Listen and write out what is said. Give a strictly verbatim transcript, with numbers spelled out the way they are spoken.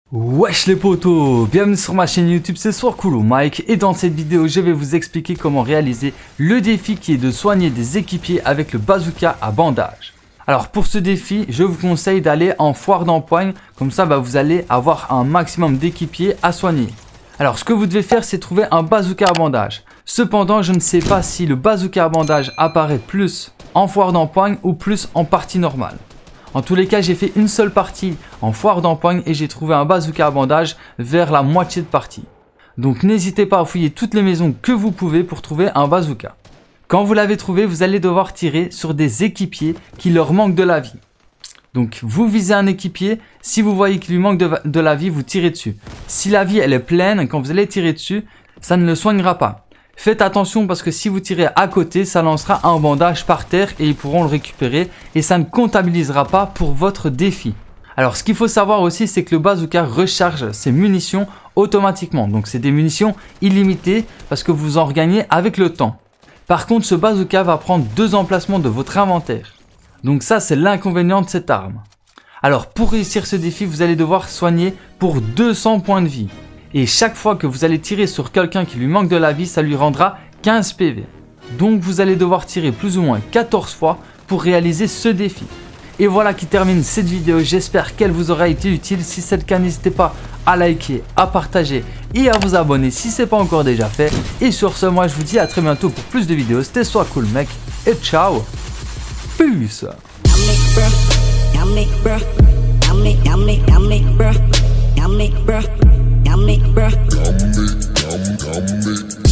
Wesh les potos, bienvenue sur ma chaîne YouTube, c'est Soircool Mike et dans cette vidéo je vais vous expliquer comment réaliser le défi qui est de soigner des équipiers avec le bazooka à bandage. Alors pour ce défi, je vous conseille d'aller en foire d'empoigne, comme ça bah, vous allez avoir un maximum d'équipiers à soigner. Alors ce que vous devez faire, c'est trouver un bazooka à bandage. Cependant, je ne sais pas si le bazooka à bandage apparaît plus en foire d'empoigne ou plus en partie normale. En tous les cas, j'ai fait une seule partie en foire d'empoigne et j'ai trouvé un bazooka à bandage vers la moitié de partie. Donc n'hésitez pas à fouiller toutes les maisons que vous pouvez pour trouver un bazooka. Quand vous l'avez trouvé, vous allez devoir tirer sur des équipiers qui leur manquent de la vie. Donc vous visez un équipier, si vous voyez qu'il lui manque de, de la vie, vous tirez dessus. Si la vie elle est pleine, quand vous allez tirer dessus, ça ne le soignera pas. Faites attention parce que si vous tirez à côté, ça lancera un bandage par terre et ils pourront le récupérer et ça ne comptabilisera pas pour votre défi. Alors ce qu'il faut savoir aussi, c'est que le bazooka recharge ses munitions automatiquement. Donc c'est des munitions illimitées parce que vous en regagnez avec le temps. Par contre, ce bazooka va prendre deux emplacements de votre inventaire. Donc ça, c'est l'inconvénient de cette arme. Alors pour réussir ce défi, vous allez devoir soigner pour deux cents points de vie. Et chaque fois que vous allez tirer sur quelqu'un qui lui manque de la vie, ça lui rendra quinze P V. Donc vous allez devoir tirer plus ou moins quatorze fois pour réaliser ce défi. Et voilà qui termine cette vidéo, j'espère qu'elle vous aura été utile. Si c'est le cas, n'hésitez pas à liker, à partager et à vous abonner si ce n'est pas encore déjà fait. Et sur ce, moi je vous dis à très bientôt pour plus de vidéos. C'était Soircool mec et ciao. Peace. Yummy, bruh. Yummy, bruh. Yummy, yum, yummy.